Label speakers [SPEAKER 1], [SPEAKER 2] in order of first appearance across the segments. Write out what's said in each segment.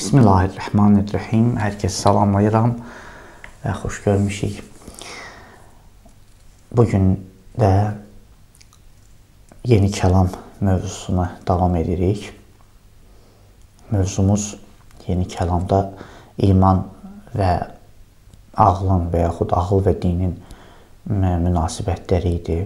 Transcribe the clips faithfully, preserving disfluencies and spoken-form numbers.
[SPEAKER 1] Bismillahirrahmanirrahim. Hər kəs salamlayıram və xoş görmüşük. Bugün də yeni kəlam mövzusuna davam edirik. Mövzumuz yeni kəlamda iman və ağlın və yaxud ağıl və dinin münasibətləri idi.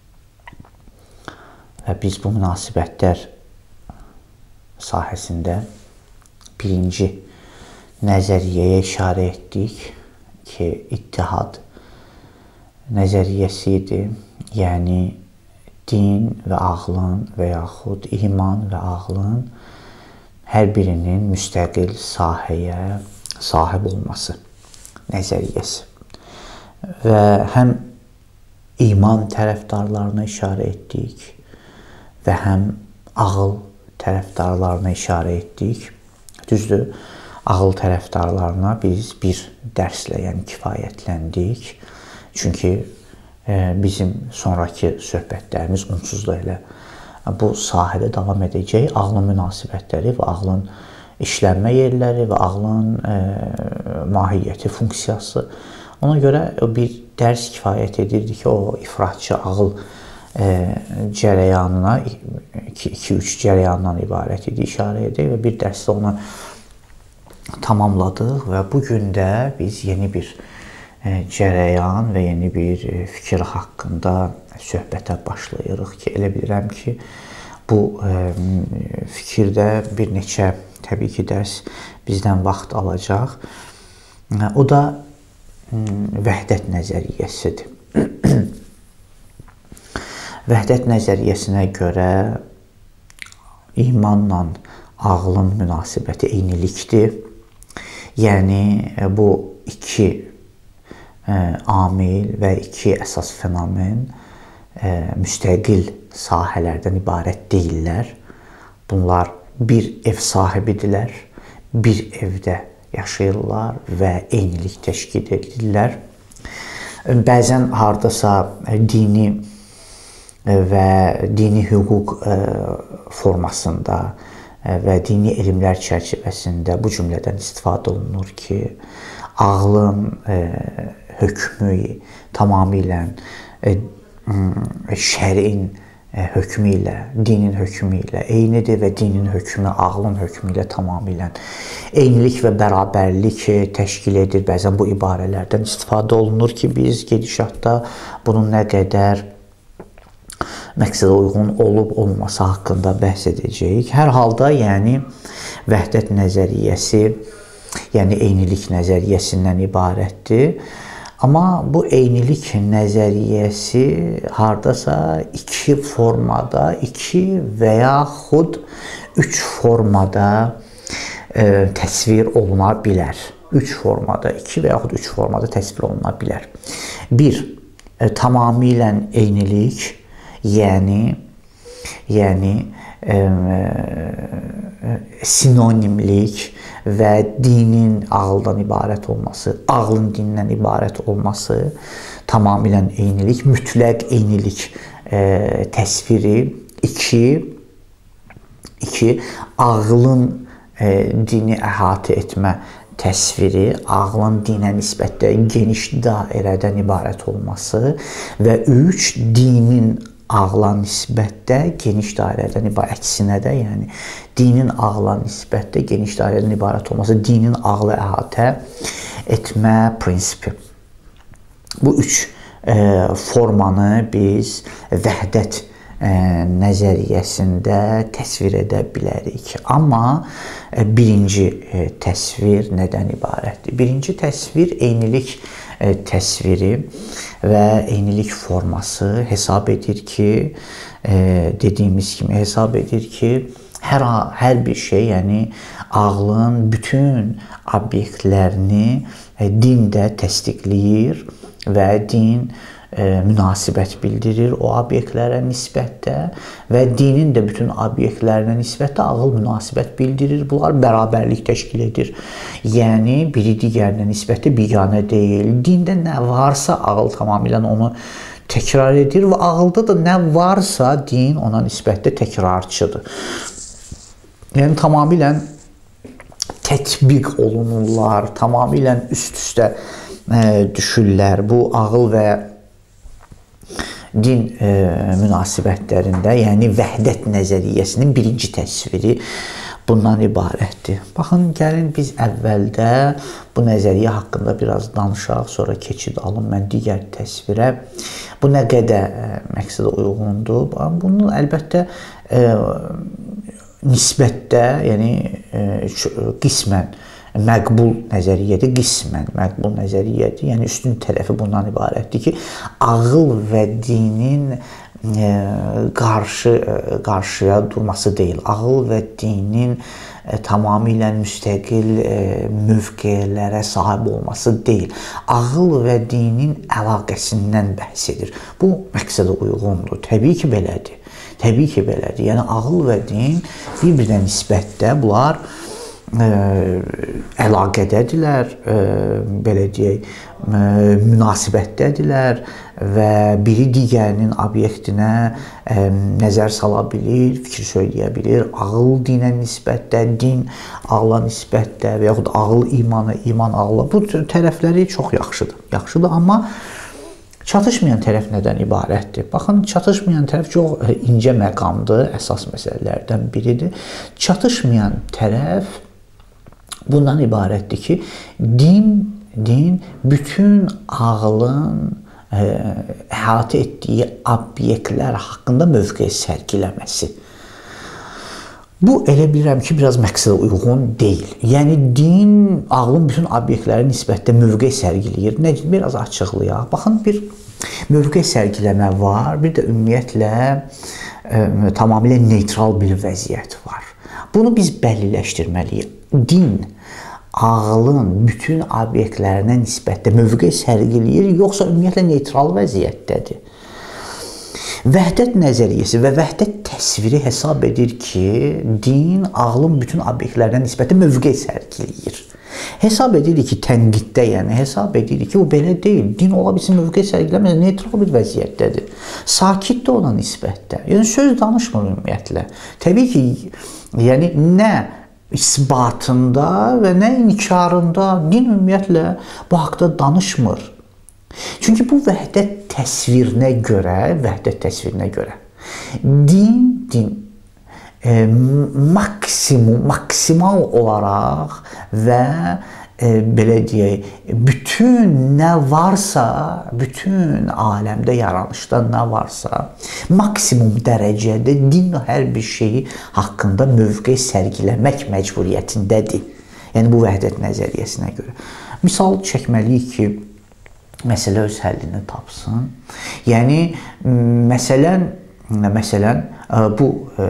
[SPEAKER 1] Və biz bu münasibətlər sahəsində birinci nəzəriyyəyə işarə etdik ki, ittihad nəzəriyyəsi idi. Yəni, din və ağlın və yaxud iman və ağlın hər birinin müstəqil sahəyə sahib olması nəzəriyyəsi. Və həm iman tərəfdarlarına işarə etdik və həm ağıl tərəfdarlarına işarə etdik. Düzdür, ağıl tərəfdarlarına biz bir dərslə, yəni kifayətləndik. Çünki e, bizim sonraki söhbətlərimiz onsuz da elə bu sahədə davam edəcək. Ağlın münasibətləri və ağlın işlənmə yerləri və ağlın e, mahiyyəti, funksiyası. Ona görə bir dərs kifayət edirdi ki, o ifratçı ağıl e, cərəyanına, iki üç cərəyandan ibarət idi, işarə edək və bir dərsdə onu tamamladıq və bugün də biz yeni bir e, cərəyan və yeni bir e, fikir haqqında söhbətə başlayırıq ki, elə bilirəm ki, bu e, fikirdə bir neçə, təbii ki, dərs bizdən vaxt alacaq. E, o da vəhdət nəzəriyyəsidir. Vəhdət nəzəriyyəsinə görə imanla ağlın münasibəti eynilikdir. Yəni, bu iki e, amil və iki əsas fenomen e, müstəqil sahələrdən ibarət deyirlər. Bunlar bir ev sahibidirlər, bir evdə yaşayırlar və eynilik təşkil edirlər. Bəzən hardasa dini və dini hüquq formasında və dini elmlər çərçivəsində bu cümlədən istifadə olunur ki, ağlın hökmü tamamilə şərin hökmü ilə, dinin hökmü ilə eynidir və dinin hökmü ağlın hökmü ilə tamamilə eynilik və bərabərlik təşkil edir. Bəzən bu ibarələrdən istifadə olunur ki, biz gedişatda bunun nə qədər məqsədə uyğun olub-olmaması haqqında bəhs edəcəyik. Hər halda, yəni, vəhdət nəzəriyyəsi, yəni eynilik nəzəriyyəsindən ibarətdir. Amma bu eynilik nəzəriyyəsi hardasa iki formada, iki və yaxud üç formada e, təsvir oluna bilər. Üç formada, iki və yaxud üç formada təsvir oluna bilər. Bir, e, tamamilə eynilik, yəni, yəni e, e, sinonimlik və dinin ağıldan ibarət olması, ağlın dindən ibarət olması, tamamilə eynilik, mütləq eynilik e, təsviri. İki, iki ağlın e, dini əhatə etmə təsviri, ağlın dinə nisbətdə geniş dairədən ibarət olması və üç, dinin ağla nisbətdə geniş dairədən ibarət, əksinə də, yəni dinin ağla nisbətdə geniş dairədən ibarət olması, dinin ağlı əhatə etmə prinsipi. Bu üç e, formanı biz vəhdət e, nəzəriyyəsində təsvir edə bilərik. Amma e, birinci e, təsvir nədən ibarətdir? Birinci təsvir eynilik e, təsviri və eynilik forması hesab edir ki, e, dediyimiz kimi hesab edir ki, hər, hər bir şey, yəni ağlın bütün obyektlərini e, din də təsdiqləyir və din e, münasibət bildirir o obyektlərə nisbətdə və dinin də bütün obyektlərinə nisbətdə ağıl münasibət bildirir. Bunlar bərabərlik təşkil edir. Yəni, biri digərinə nisbətdə biganə deyil. Dində nə varsa ağıl tamamilə onu təkrar edir və ağılda da nə varsa din ona nisbətdə təkrarçıdır. Yəni, tamamilə tətbiq olunurlar, tamamilə üst-üstə düşürlər. Bu ağıl və din e, münasibətlərində, yəni vəhdət nəzəriyyəsinin birinci təsviri bundan ibarətdir. Baxın, gəlin biz əvvəldə bu nəzəriyyə haqqında biraz danışaq, sonra keçid alın mən digər təsvirə. Bu nə qədər e, məqsədə uyğundur? Bunun əlbəttə e, nisbətdə, yəni e, qismən məqbul nəzəriyyədir, qismən məqbul nəzəriyyədir. Yəni, üstün tərəfi bundan ibarətdir ki, ağıl və dinin e, qarşı, e, qarşıya durması deyil. Ağıl və dinin e, tamamilə müstəqil e, mövqelərə sahib olması deyil. Ağıl və dinin əlaqəsindən bəhs edir. Bu, məqsədə uyğundur. Təbii ki, belədir. Təbii ki, belədir. Yəni, ağıl və din bir-birinə nisbətdə bunlar Ə, əlaqədədirlər, ə, belə deyək, ə, münasibətdədirlər və biri digərinin obyektinə ə, nəzər sala bilir, fikir söyləyə bilir. Ağıl dinə nisbətdə, din ağla nisbətdə və yaxud ağıl imana, iman ağla. Bu tərəfləri çox yaxşıdır, yaxşıdır, amma çatışmayan tərəf nədən ibarətdir? Baxın, çatışmayan tərəf çox incə məqamdır, əsas məsələlərdən biridir. Çatışmayan tərəf bundan ibarətdir ki, din, din bütün ağlın ə, əhatə etdiyi obyektlər haqqında mövqe sərgiləməsi. Bu, elə bilirəm ki, biraz məqsədə uyğun deyil. Yəni, din ağlın bütün obyektlərə nisbətdə mövqe sərgiləyir. Nə, biraz açıqlayaq. Baxın, bir mövqe sərgiləmə var, bir də ümumiyyətlə ə, tamamilə neytral bir vəziyyət var. Bunu biz bəlliləşdirməliyik. Din ağlın bütün obyektlərinə nisbətdə mövqe sərgiləyir, yoxsa ümumiyyətlə neytral vəziyyətdədir. Vəhdət nəzəriyyəsi və vəhdət təsviri hesab edir ki, din ağlın bütün obyektlərinə nisbətdə mövqe sərgiləyir. Hesab edirik ki, tənqiddə, yəni hesab edirik ki, o belə deyil. Din ola bilsin mövqe sərgiləməz, neytral bir vəziyyətdədir. Sakit də ona nisbətdə. Yəni, söz danışmır ümumiyyətlə. Təbii ki, yəni nə isbatında və nə inkarında din ümumiyyətlə bu haqda danışmır. Çünki bu vəhdət təsvirinə görə, vəhdət təsvirinə görə din, din e, maksimum, maksimal olaraq və e, belə deyək, bütün nə varsa, bütün aləmdə, yaranışda nə varsa, maksimum dərəcədə din hər bir şeyi haqqında mövqe sərgiləmək məcburiyyətindədir. Yəni, bu vəhdət nəzəriyyəsinə görə. Misal çəkməliyik ki, məsələ öz həllini tapsın. Yəni, məsələn, məsələn, bu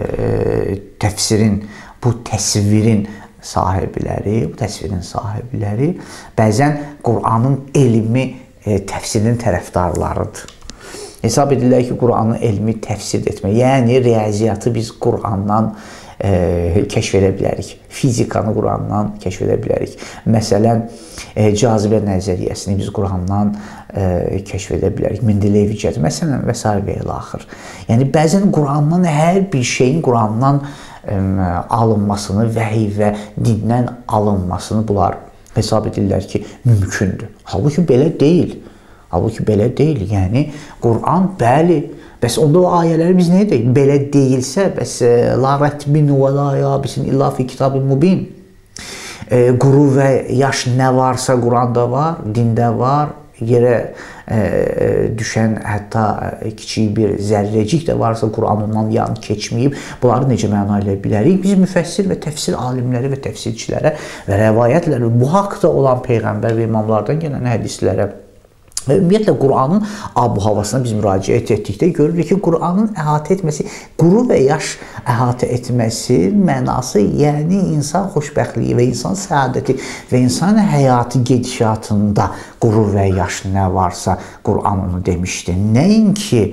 [SPEAKER 1] təfsirin, bu təsvirin sahibləri, bu təsvirin sahibləri bəzən Qur'anın elmi təfsirinin tərəfdarlarıdır. Hesab edirlər ki, Qur'anın elmi təfsir etmək, yəni riyaziyyatı biz Qur'andan e, kəşf edə bilərik. Fizikanı Qur'andan kəşf edə bilərik. Məsələn, e, cazibə nəzəriyyəsini biz Qur'andan e, kəşf edə bilərik. Mendeleyevic, məsələn, və s. və ilə axır. Yəni, bəzən Qur'andan hər bir şeyin Qur'andan e, alınmasını, vəhiy və dindən alınmasını bunlar hesab edirlər ki, mümkündür. Halbuki belə deyil. Halbuki belə deyil. Yəni, Qur'an, bəli, bəs onda o ayələri biz nə edək? Belə deyilsə, bəs la rətbin və la yabisin illa fi kitab-ı mubin. E, quru və yaş nə varsa Qur'anda var, dində var, yerə e, düşən hətta kiçik bir zərrəcik də varsa Qur'an ondan yan keçməyib. Bunları necə məna ilə bilərik? Biz müfəssir və təfsir alimləri və təfsirçilərə və rəvayətlərə, bu haqda olan Peyğəmbər və imamlardan gələn hədislərə və ümumiyyətlə Qur'anın ab-havasına biz müraciət etdikdə görürük ki, Qur'anın əhatə etməsi, quru və yaş əhatə etməsi mənası, yəni insan xoşbəxtliyi və insan səadəti və insan həyatı gedişatında quru və yaş nə varsa Qur'an onu demişdi. Nəinki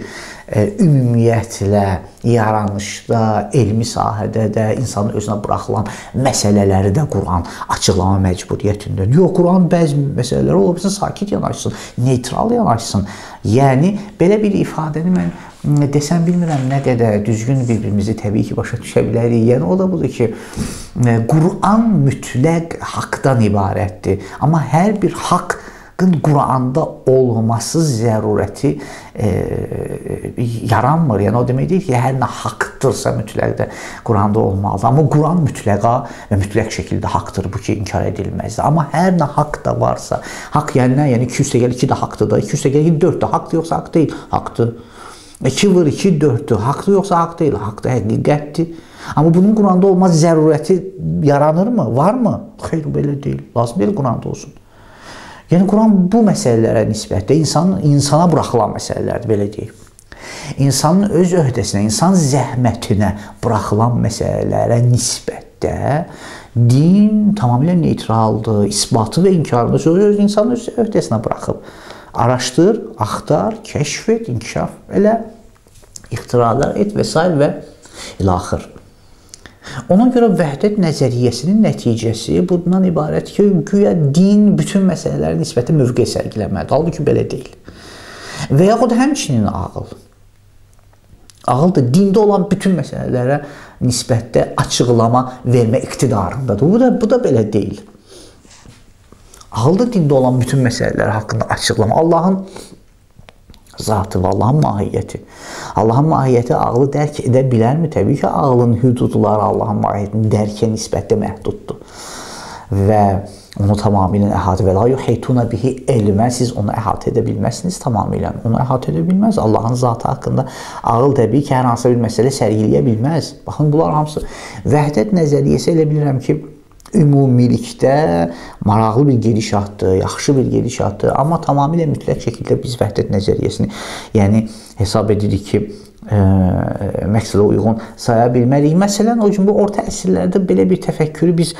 [SPEAKER 1] ümumiyyətlə yaranışda, elmi sahədə də insanın özünə buraxılan məsələləri də Qur'an açıqlama məcburiyyətindədir. Yox, Qur'an bəzi məsələləri ola bilsin, sakit yanaşsın, neytral yanaşsın. Yəni, belə bir ifadəni mən desəm bilmirəm nə qədər düzgün bir-birimizi təbii ki başa düşə bilərik. Yəni o da budur ki, Quran mütləq haqdan ibarətdir. Amma hər bir haqqın Quranda olması zərurəti e, yaranmır. Yəni o demək deyil ki, hər nə haqdırsa mütləq də Quranda olmalıdır. Amma Quran mütləqa və mütləq şəkildə haqdır. Bu ki, inkar edilməzdir. Amma hər nə haqq da varsa, haqq yəni nə? Yəni iki üstəgəl iki də haqdır da, iki üstəgəl iki dörd də haqdır yoxsa haqq deyil? Haqdır. iki vur iki dörddür. Haqdır yoxsa haqq deyil? Haqdır, həqiqətdir. Amma bunun Quranda olmaz zərurəti yaranırmı? Varmı? Xeyr, belə deyil. Lazım deyil Quranda olsun. Yəni Quran bu məsələlərə nisbətdə insanın insana buraxılan məsələlərdir, belə deyək. İnsanın öz öhdəsinə, insan zəhmətinə buraxılan məsələlərə nisbətdə din tamamilə neytraldır, isbatı və inkarını söz insanın öz öhdəsinə buraxıb. Araşdır, axtar, kəşf et, inkişaf elə, ixtiralar et və s. və ilaxır. Ona görə vəhdət nəzəriyyəsinin nəticəsi bundan ibarət ki, güya din bütün məsələlərə nisbətən mövqe sərgiləməlidir. Halbuki belə deyil. Və yaxud həmçinin ağıl. Ağıl da dində olan bütün məsələlərə nisbətdə açıqlama vermə iqtidarındadır. Bu da, bu da belə deyil. Ağıl da dində olan bütün məsələlər haqqında açıqlama. Allahın zatı və Allahın mahiyyəti. Allahın mahiyyəti ağlı dərk edə bilərmi? Təbii ki, ağlın hüdudları Allahın mahiyyətini dərkə nisbətdə məhduddur. Və onu tamamilə əhatə və la yuheytuna bihi elmə, siz onu əhatə edə bilməzsiniz tamamilə. Onu əhatə edə bilməz. Allahın zatı haqqında ağıl təbii ki, hər hansı bir məsələ sərgiləyə bilməz. Baxın, bunlar hamısı vəhdət nəzəriyyəsi elə bilirəm ki, ümumilikdə maraqlı bir gedişatdır, yaxşı bir gedişatdır. Amma tamamilə mütləq şəkildə biz vəhdət nəzəriyyəsini yəni hesab edirik ki, e, məqsədə uyğun saya bilmərik. Məsələn, o gün bu orta əsrlərdə belə bir təfəkkürü biz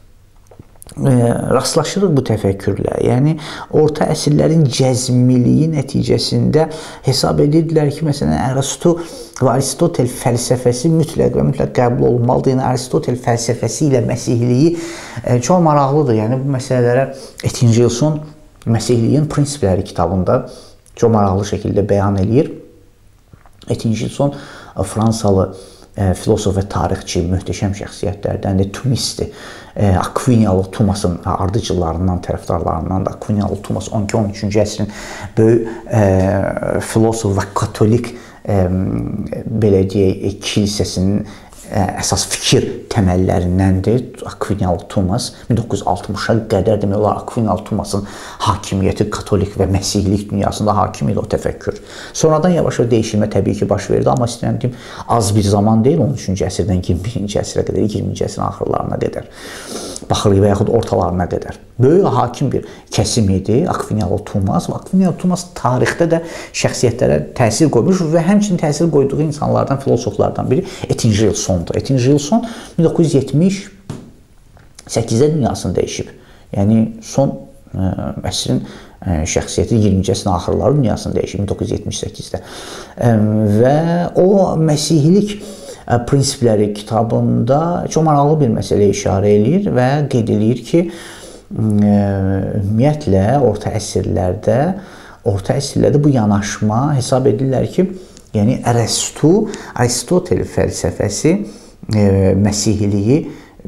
[SPEAKER 1] e, rastlaşırıq bu təfəkkürlə. Yəni, orta əsrlərin cəzmiliyi nəticəsində hesab edirdilər ki, məsələn, Əristo və Aristotel fəlsəfəsi mütləq və mütləq qəbul olunmalıdır. Yəni, Aristotel fəlsəfəsi ilə məsihliyi e, çox maraqlıdır. Yəni, bu məsələlərə Ettingilson Məsihliyin prinsipləri kitabında çox maraqlı şəkildə bəyan edir. Ettingilson Fransalı e, filosof və tarixçi, möhtəşəm şəxsiyyətlərdəndir, Tumisdir. E, Aquiniyalı Thomasın ardıcılarından, tərəfdarlarından da Aquiniyalı Thomas on iki on üçüncü əsrin böyük e, filosof və katolik e, belə deyək, kilsəsinin e, əsas fikir təməllərindəndir. Aquiniyalı Thomas min doqquz yüz altmışa qədər demək olar Aquiniyalı Thomasın hakimiyyəti katolik və məsihlik dünyasında hakim idi o təfəkkür. Sonradan yavaş-yavaş dəyişilmə təbii ki baş verdi, amma istəyirəm deyim, az bir zaman deyil, on üçüncü əsrdən iyirmi birinci əsrə qədər, iyirminci əsrin axırlarına qədər baxırıq və yaxud ortalarına qədər. Böyük hakim bir kəsim idi Aquiniyalı Thomas və Aquiniyalı Thomas tarixdə də şəxsiyyətlərə təsir qoymuş və həmçinin təsir qoyduğu insanlardan, filosoflardan biri Ettingilsondur. Ettingilson min doqquz yüz yetmiş səkkizdə dünyasını dəyişib. Yəni, son ə, əsrin ə, şəxsiyyəti iyirminci əsrin axırları dünyasını dəyişib min doqquz yüz yetmiş səkkizdə. Ə, və o məsihlik ə, prinsipləri kitabında çox maraqlı bir məsələyə işarə edir və qeyd edir ki, ə, ümumiyyətlə, orta əsrlərdə, orta əsrlərdə bu yanaşma hesab edirlər ki, yəni Aristo, Aristotel fəlsəfəsi ə, məsihliyi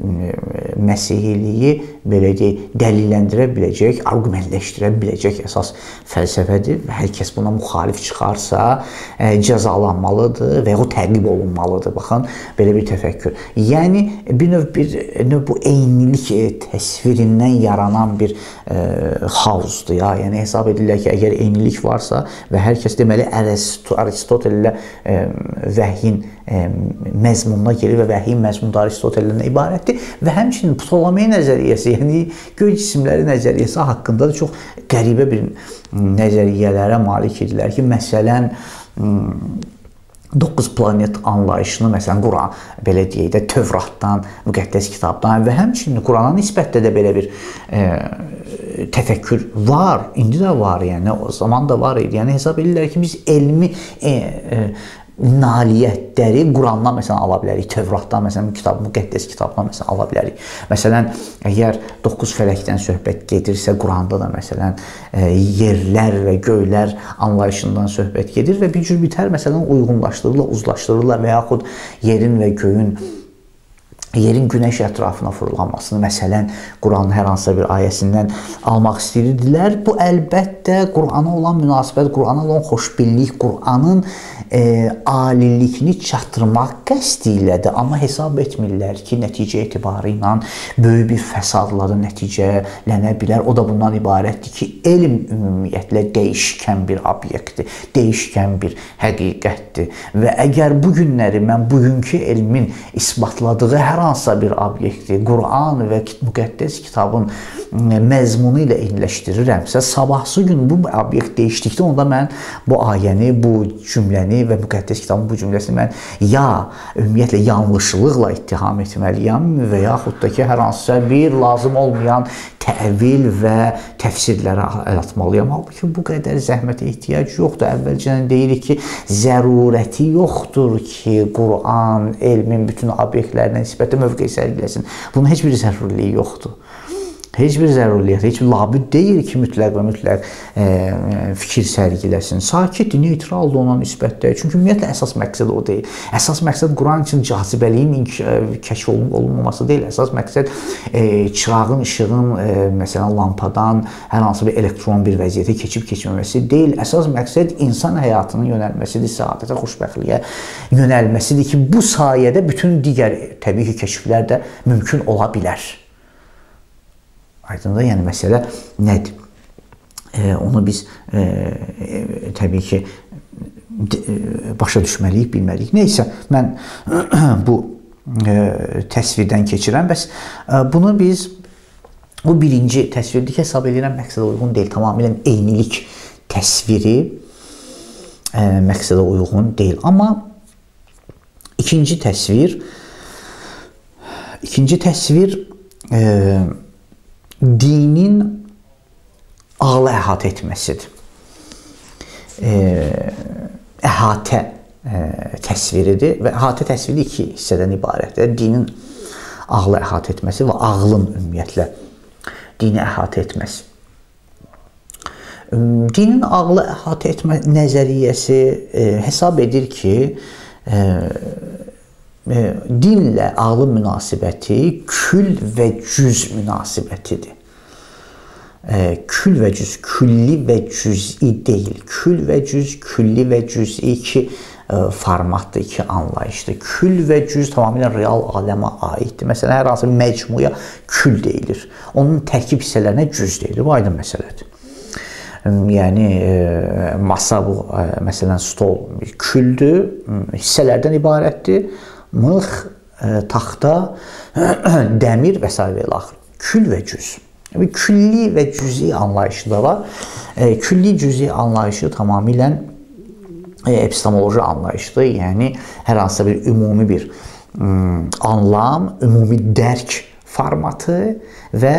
[SPEAKER 1] məsihliyi belə deyək, dəlilləndirə biləcək, arqumentləşdirə biləcək əsas fəlsəfədir və hər kəs buna müxalif çıxarsa ə, cəzalanmalıdır və yaxud təqib olunmalıdır. Baxın, belə bir təfəkkür. Yəni, bir növ, bir növ bu eynilik e, təsvirindən yaranan bir e, xaosdur. Ya. Yəni, hesab edirlər ki, əgər eynilik varsa və hər kəs deməli Aristotel ilə e, vəhyin e, məzmununa gelir və vəhyin məzmunda Aristoteldən ibarətdir və həmçinin Ptolemey nəzəriyyəsi, yəni göy cisimləri nəzəriyyəsi haqqında da çox qəribə bir nəzəriyyələrə malik edirlər ki, məsələn, doqquz planet anlayışını, məsələn, Quran, belə deyək də, Tövratdan, müqəddəs kitabdan və həmçinin Qurana nisbətdə də belə bir e, təfəkkür var, indi də var, yəni o zaman da var idi. Yəni hesab edirlər ki, biz elmi e, e, nailiyyətləri Qurandan məsələn ala bilərik, Tövratdan məsələn kitab, müqəddəs kitabdan məsələn ala bilərik. Məsələn, əgər doqquz fələkdən söhbət gedirsə, Quranda da məsələn yerlər və göylər anlayışından söhbət gedir və bir cür bitər məsələn uyğunlaşdırırlar, uzlaşdırırlar və yaxud yerin və göyün yerin günəş ətrafına fırlanmasını məsələn Quranın hər hansısa bir ayəsindən almaq istəyirdilər. Bu əlbəttə Qurana olan münasibət, Qurana olan xoşbillik, Quranın e, alilikini çatdırmaq qəsdi ilədir. Amma hesab etmirlər ki, nəticə etibarı ilə böyük bir fəsadlara nəticələnə bilər. O da bundan ibarətdir ki, elm ümumiyyətlə dəyişkən bir obyektdir, dəyişkən bir həqiqətdir. Və əgər bu günləri mən bugünkü elmin isbatladığı hər hansısa bir obyekti Quran və müqəddəs kitabın məzmunu ilə eyniləşdirirəmsə, sabahsı gün bu obyekt dəyişdikdə onda mən bu ayəni, bu cümləni və müqəddəs kitabın bu cümləsini mən ya ümumiyyətlə yanlışlıqla ittiham etməliyəm və yaxud da ki, hər hansısa bir lazım olmayan təvil və təfsirlərə əl atmalıyam. Halbuki bu qədər zəhmətə ehtiyac yoxdur. Əvvəlcədən deyirik ki, zərurəti yoxdur ki, Quran elmin bütün obyektlərinə nisbətən mövqe sərgiləsin. Bunun heç bir zəruriliyi yoxdur. Heç bir zəruriyyət, heç bir labüd deyil ki, mütləq və mütləq e, fikir sərgiləsin. Sakit, neytral da ona nisbətdə. Çünki ümumiyyətlə əsas məqsəd o deyil. Əsas məqsəd Quran üçün cazibəliyin kəşf olunub olunmaması deyil. Əsas məqsəd e, çırağın, işığın, e, məsələn, lampadan hər hansı bir elektron bir vəziyyətə keçib keçməməsi deyil. Əsas məqsəd insan həyatının yönəlməsidir, səadətə, xoşbəxtliyə yönəlməsidir ki, bu sayədə bütün digər təbii ki, kəşflər də mümkün ola bilər. Aydındır, yəni məsələ nədir? E, onu biz e, e, təbii ki e, başa düşməliyik, bilməliyik. Neysə, mən bu e, təsvirdən keçirəm. Bəs e, bunu biz bu birinci təsvirlik hesab edirəm, məqsədə uyğun deyil. Tamamilə eynilik təsviri e, məqsədə uyğun deyil. Amma ikinci təsvir ikinci təsvir e, dinin ağlı əhatə etməsidir. E, əhatə e, təsviridir və əhatə təsviri iki hissədən ibarətdir. Dinin ağlı əhatə etməsi və ağlın ümumiyyətlə dini əhatə etməsi. Dinin ağlı əhatə etmə nəzəriyyəsi e, hesab edir ki, e, dinlə ağlın münasibəti kül və cüz münasibətidir. Kül və cüz, külli və cüz'i deyil. Kül və cüz, külli və cüz'i iki formatdır, iki anlayışdır. Kül və cüz tamamilə real aləmə aiddir. Məsələn, hər hansı məcmuya kül deyilir. Onun tərkib hissələrinə cüz deyilir. Bu aydın məsələdir. Yəni, masa bu, məsələn, stol küldür, hissələrdən ibarətdir. Mıx, taxta, dəmir və s. və ilaxır. Kül və cüz. Külli və cüzi anlayışı da var. Külli cüzi anlayışı tamamilə epistemoloji anlayışdır. Yəni, hər hansısa bir ümumi bir anlam, ümumi dərk formatı və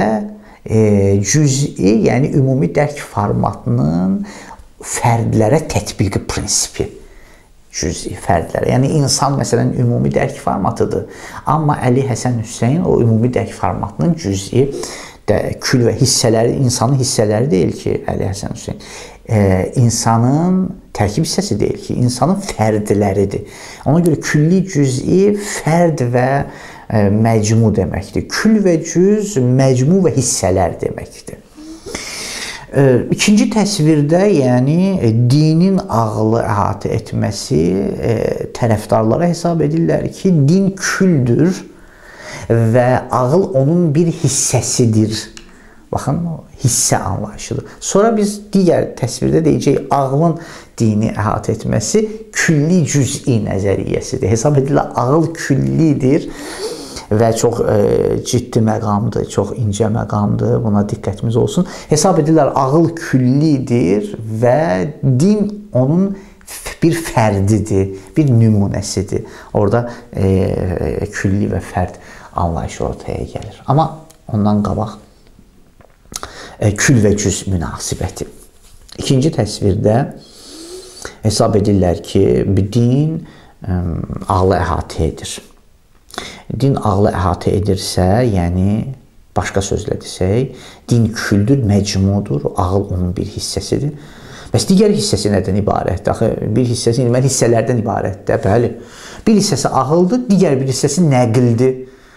[SPEAKER 1] cüzi, yəni ümumi dərk formatının fərdlərə tətbiqi prinsipi. Cüzi fərdlərə. Yəni, insan, məsələn, ümumi dərk formatıdır. Amma Əli Həsən Hüseyn o ümumi dərk formatının cüzi də, kül və hissələri, insanın hissələri deyil ki, Əli Həsən Hüseyn. E, insanın tərkib hissəsi deyil ki, insanın fərdləridir. Ona görə külli, cüzi, fərd və e, məcmu deməkdir. Kül və cüz, məcmu və hissələr deməkdir. İkinci təsvirdə, yəni dinin ağlı əhatə etməsi e, tərəfdarlara hesab edirlər ki, din küldür və ağıl onun bir hissəsidir. Baxın, hissə anlayışıdır. Sonra biz digər təsvirdə deyəcəyik, ağlın dini əhatə etməsi külli cüz'i nəzəriyyəsidir. Hesab edirlər, ağıl küllidir və çox e, ciddi məqamdır, çox incə məqamdır, buna diqqətimiz olsun. Hesab edirlər, ağıl küllidir və din onun bir fərdidir, bir nümunəsidir. Orada e, külli və fərd anlayışı ortaya gəlir. Amma ondan qabaq e, kül və cüz münasibəti. İkinci təsvirdə hesab edirlər ki, din ə, ağlı əhatə edir. Din ağlı əhatə edirsə, yəni başqa sözlə desək, din küldür, məcmudur, ağıl onun bir hissəsidir. Bəs digər hissəsi nədən ibarətdir? Axı, bir hissəsi mən hissələrdən ibarətdir, bəli. Bir hissəsi ağıldır, digər bir hissəsi nəqildir.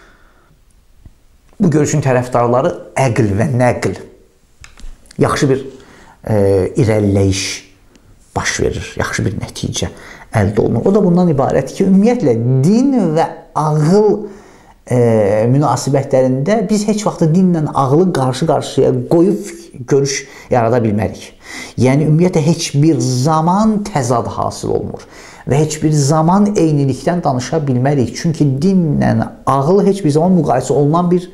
[SPEAKER 1] Bu görüşün tərəfdarları əql və nəql yaxşı bir e, irəliləyiş baş verir, yaxşı bir nəticə əldə olunur. O da bundan ibarətdir ki, ümumiyyətlə din və ağıl e, münasibətlərində biz heç vaxt dinlə ağlı qarşı-qarşıya qoyub görüş yarada bilmərik. Yəni, ümumiyyətlə, heç bir zaman təzad hasıl olmur və heç bir zaman eynilikdən danışa bilmərik. Çünki dinlə ağıl heç bir zaman müqayisə olunan bir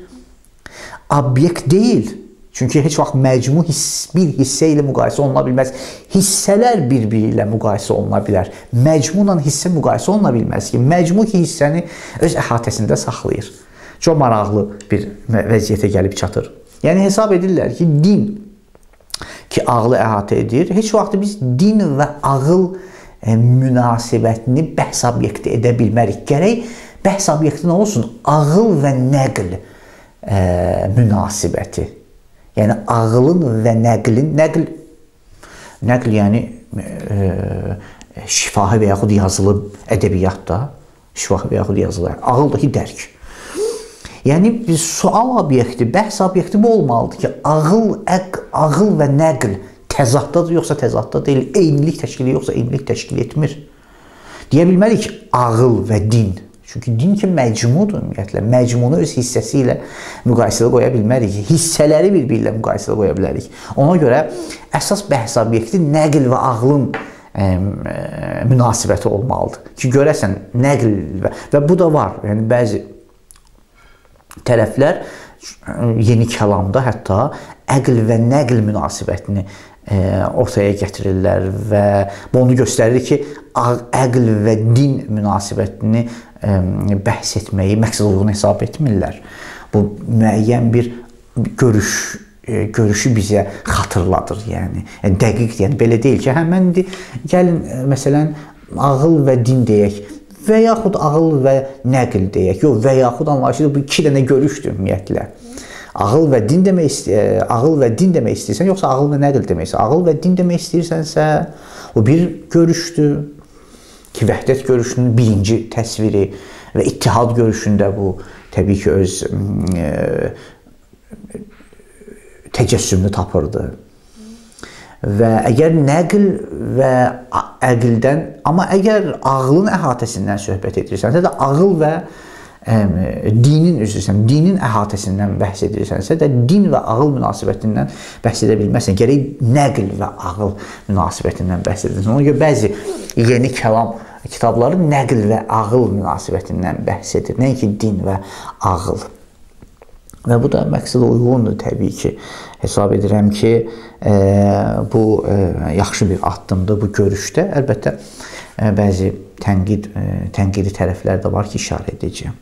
[SPEAKER 1] obyekt deyil. Çünki heç vaxt məcmu hiss, bir hissə ilə müqayisə oluna bilməz. Hissələr bir-biri ilə müqayisə oluna bilər. Məcmunla hissə müqayisə oluna bilməz ki, məcmu ki, hissəni öz əhatəsində saxlayır. Çox maraqlı bir vəziyyətə gəlib çatır. Yəni, hesab edirlər ki, din ki, ağlı əhatə edir. Heç vaxt biz din və ağıl e, münasibətini bəhs obyekti edə bilmərik. Gərək bəhs obyekti nə olsun? Ağıl və nəql e, münasibəti. Yəni, ağılın və nəqlin, nəql, nəql yəni e, şifahi və yaxud yazılı ədəbiyyatda, şifahi və yaxud yazılı, ağıldakı dərk. Yəni, sual obyekti, bəhs obyekti bu olmalıdır ki, ağıl, əq, ağıl və nəql təzaddadır, yoxsa təzadda deyil, eynilik təşkil edir, yoxsa eynilik təşkil etmir. Deyə bilmərik ki, ağıl və din. Çünki din ki, məcmudur, ümumiyyətlə. Məcmunu öz hissəsi ilə müqayisədə qoya bilmərik. Hissələri bir-biri ilə müqayisədə qoya bilərik. Ona görə əsas bəhs obyekti nəql və ağlın ə, ə, münasibəti olmalıdır. Ki, görəsən, nəql və, və bu da var. Yəni, bəzi tərəflər yeni kəlamda hətta əql və nəql münasibətini e, ortaya gətirirlər və bu onu göstərir ki, əql və din münasibətini e, bəhs etməyi məqsəd uyğun hesab etmirlər. Bu müəyyən bir görüş e, görüşü bizə xatırladır, yəni. yəni dəqiq, yəni belə deyil ki, hə mən indi gəlin e, məsələn ağıl və din deyək. Və yaxud ağıl və nəql deyək. Yox, və yaxud anlayışıdır, bu iki dənə görüşdür ümumiyyətlə. Ağıl və din demək istəyirsən, ağıl və din demək istəyirsən, yoxsa ağıl və nəql demək istəyirsən. Ağıl və din demək istəyirsənsə, o bir görüşdür ki, vəhdət görüşünün birinci təsviri və ittihad görüşündə bu təbii ki, öz e, təcəssümünü tapırdı. Və əgər nəql və əqldən, amma əgər ağlın əhatəsindən söhbət edirsənsə də, ağıl və ə, dinin, üzrsən, dinin əhatəsindən bəhs edirsənsə də, din və ağıl münasibətindən bəhs edə bilməzsən. Gərək nəql və ağıl münasibətindən bəhs edirsən. Ona görə bəzi yeni kəlam kitabları nəql və ağıl münasibətindən bəhs edir. Nəinki din və ağıl. Və bu da məqsədə uyğundur təbii ki. Hesab edirəm ki, e, bu e, yaxşı bir addımdır bu görüşdə. Əlbəttə, e, bəzi tənqid, e, tənqidi tərəflər də var ki, işarə edəcəyəm.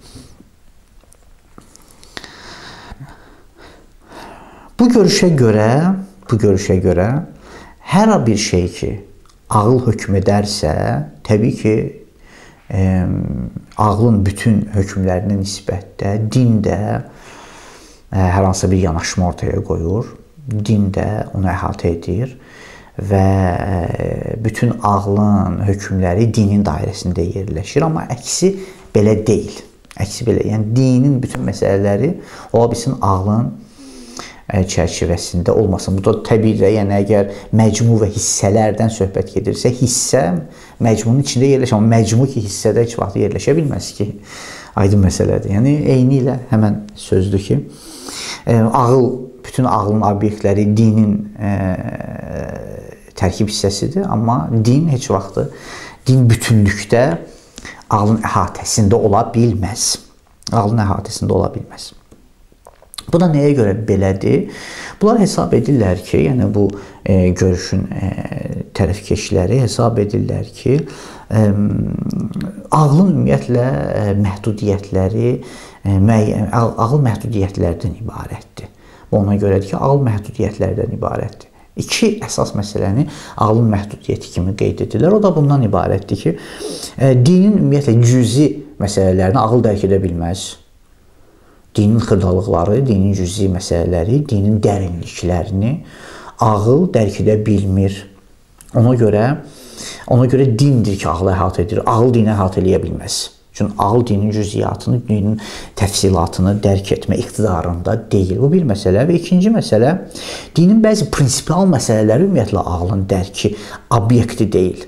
[SPEAKER 1] Bu görüşə görə, bu görüşə görə hər bir şey ki, ağıl hökm edərsə, təbii ki, e, ağlın bütün hökmlərinə nisbətdə, din də hər hansı bir yanaşma ortaya qoyur, din də onu əhatə edir və bütün ağlın hökmləri dinin dairəsində yerləşir, amma əksi belə deyil. Əksi belə, yəni dinin bütün məsələləri ola bilsin ağlın çərçivəsində olmasın. Bu da təbii, yəni əgər məcmu və hissələrdən söhbət gedirsə, hissə məcmunun içində yerləşir, amma məcmu ki, hissədə heç vaxt yerləşə bilməz ki, aydın məsələdir. Yəni eyni ilə həmən sözdür ki, ağıl, bütün ağlın obyektləri dinin e, tərkib hissəsidir, amma din heç vaxt din bütünlükdə ağlın əhatəsində ola bilməz. Ağlın əhatəsində ola bilməz. Bu da nəyə görə belədir? Bunlar hesab edirlər ki, yəni bu e, görüşün e, tərəfkeşləri hesab edirlər ki, e, ağlın ümumiyyətlə e, məhdudiyyətləri, e, müəyyən, ağıl məhdudiyyətlərdən ibarətdir. Ona görədir ki, ağıl məhdudiyyətlərdən ibarətdir. İki əsas məsələni ağlın məhdudiyyəti kimi qeyd edirlər. O da bundan ibarətdir ki, dinin ümumiyyətlə cüzi məsələlərini ağıl dərk edə bilməz. Dinin xırdalıqları, dinin cüzi məsələləri, dinin dərinliklərini ağıl dərk edə bilmir. Ona görə, ona görə dindir ki, ağlı əhatə edir. Ağıl dini əhatə eləyə bilməz. Çünki ağıl dinin cüziyyatını, dinin təfsilatını dərk etmə iqtidarında deyil. Bu bir məsələ. Və ikinci məsələ, dinin bəzi prinsipial məsələləri ümumiyyətlə ağlın dərki obyekti deyil.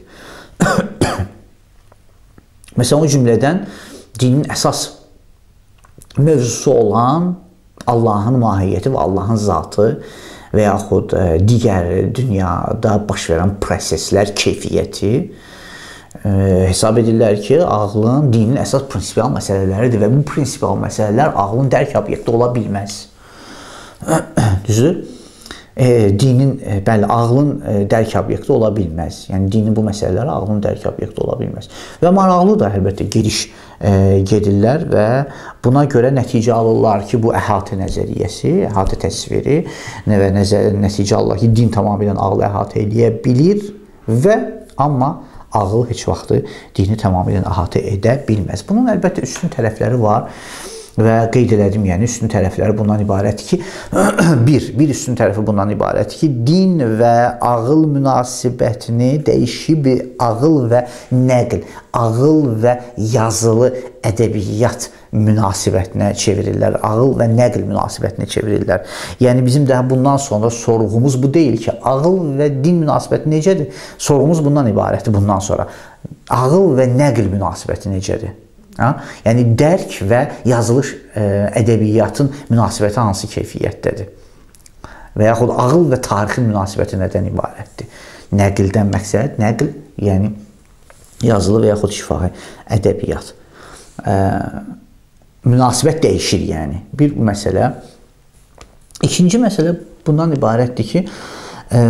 [SPEAKER 1] Məsələn, o cümlədən dinin əsas mövzusu olan Allahın mahiyyəti və Allahın zatı və yaxud digər dünyada baş verən proseslər, keyfiyyəti hesab edirlər ki, ağlın dinin əsas prinsipial məsələləridir və bu prinsipial məsələlər ağlın dərk obyekti ola bilməz. Düzdür? E, dinin, bəli, ağlın dərk obyekti ola bilməz. Yəni, dinin bu məsələləri ağlın dərk obyekti ola bilməz. Və maraqlı da əlbəttə giriş e, gedirlər və buna görə nəticə alırlar ki, bu əhatə nəzəriyyəsi, əhatə təsviri və nəticə alırlar ki, din tamamilə ağlı əhatə edə bilir və amma ağıl heç vaxtı dini tamamilə əhatə edə bilməz. Bunun əlbəttə üstün tərəfləri var və qeyd elədim, yəni üstün tərəfləri bundan ibarətdir ki, bir, bir üstün tərəfi bundan ibarətdir ki, din və ağıl münasibətini dəyişib ağıl və nəql, ağıl və yazılı ədəbiyyat münasibətinə çevirirlər, ağıl və nəql münasibətinə çevirirlər. Yəni, bizim də bundan sonra sorğumuz bu deyil ki, ağıl və din münasibəti necədir? Sorğumuz bundan ibarətdir bundan sonra. Ağıl və nəql münasibəti necədir? Ha? Yəni, dərk və yazılış ə, ədəbiyyatın münasibəti hansı keyfiyyətdədir? Və yaxud ağıl və tarixin münasibəti nədən ibarətdir? Nəqildən məqsəd, nəql, yəni yazılı və yaxud şifahi ədəbiyyat. Ə, münasibət dəyişir, yəni. Bir məsələ. İkinci məsələ bundan ibarətdir ki, ə,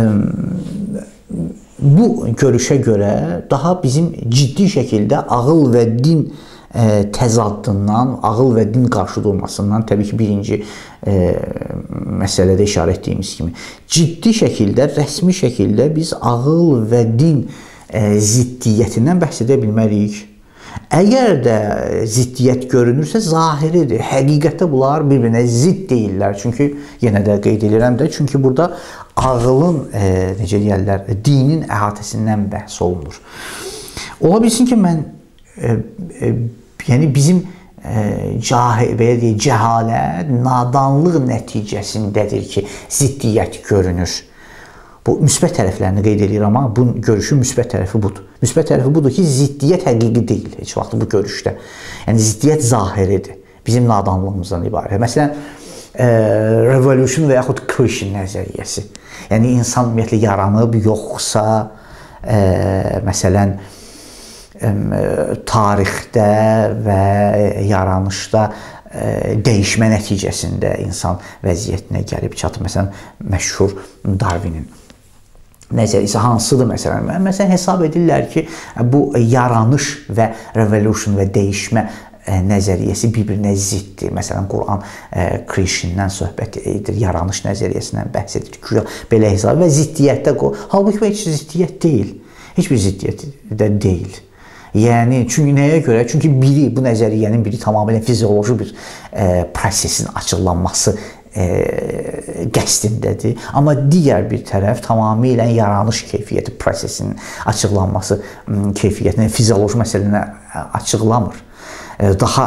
[SPEAKER 1] bu görüşə görə daha bizim ciddi şəkildə ağıl və din ə, təzadından, ağıl və din qarşı durmasından, təbii ki, birinci ə, məsələdə işarə etdiyimiz kimi, ciddi şəkildə, rəsmi şəkildə biz ağıl və din ə, ziddiyyətindən bəhs edə bilməliyik. Əgər də ziddiyyət görünürsə, zahiridir. Həqiqətdə bunlar bir-birinə zidd deyirlər. Çünki, yenə də qeyd edirəm də, çünki burada ağılın, e, necə deyərlər, dinin əhatəsindən bəhs olunur. Ola bilsin ki, mən, e, e, yəni bizim e, cahil, belə deyək, cəhalət, nadanlıq nəticəsindədir ki, ziddiyyət görünür. Bu, müsbət tərəflərini qeyd edir, amma bu görüşün müsbət tərəfi budur. Müsbət tərəfi budur ki, ziddiyyət həqiqi deyil heç vaxt bu görüşdə. Yəni, ziddiyyət zahiridir. Bizim nadanlığımızdan ibarət. Məsələn, e, revolution və yaxud creation nəzəriyyəsi. Yəni, insan ümumiyyətlə yaranıb, yoxsa, e, məsələn, e, tarixdə və yaranışda e, dəyişmə nəticəsində insan vəziyyətinə gəlib çatır. Məsələn, məşhur Darwinin nəzəriyəsi hansıdır məsələn? Məsələn, hesab edirlər ki, bu yaranış və revolution və dəyişmə nəzəriyyəsi bir-birinə ziddir. Məsələn, Quran creation'dan söhbət edir, yaranış nəzəriyyəsindən bəhs edir. Belə hesab və ziddiyyətdə qoy. Halbuki heç ziddiyyət deyil. Heç bir ziddiyyət də deyil. Yəni, çünki nəyə görə? Çünki biri, bu nəzəriyyənin biri tamamilə fizioloji bir e, prosesin açıqlanması E, qəsdindədir. Amma digər bir tərəf tamamilə yaranış keyfiyyəti prosesinin açıqlanması keyfiyyətini, fizioloji məsələni açıqlamır. E, daha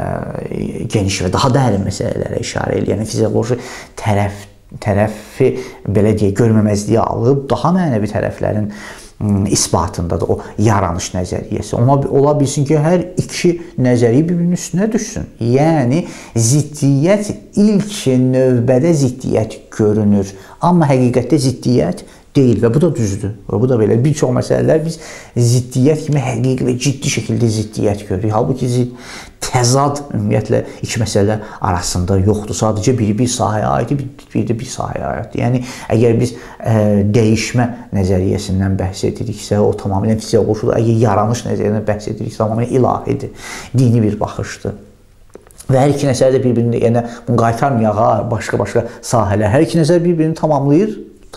[SPEAKER 1] e, geniş və daha dərin məsələlərə işarə edir. Yəni, fizioloji tərəf, tərəfi, belə deyək, görməməzliyə alıb, daha mənəvi tərəflərin isbatındadır o yaranış nəzəriyyəsi. Ona, ola bilsin ki, hər iki nəzəriyyə bir-birinin üstünə düşsün. Yəni, ziddiyyət ilk növbədə ziddiyyət görünür. Amma həqiqətdə ziddiyyət deyil və bu da düzdür. Və bu da belə. Bir çox məsələlər biz ziddiyyət kimi həqiqi və ciddi şəkildə ziddiyyət görürük. Halbuki zidd, təzad ümumiyyətlə iki məsələ arasında yoxdur. Sadəcə biri bir sahəyə aiddir, biri də bir sahəyə aiddir. Yəni, əgər biz ə, dəyişmə nəzəriyyəsindən bəhs ediriksə, o tamamilə fiziolojidir. Əgər yaranış nəzəriyyəsindən bəhs ediriksə, tamamilə ilahidir, dini bir baxışdır. Və hər iki nəzər də bir-birini, yəni, bunu qaytarmayaq, başqa-başqa sahələr. Hər iki nəzər bir-birini tamamlayır,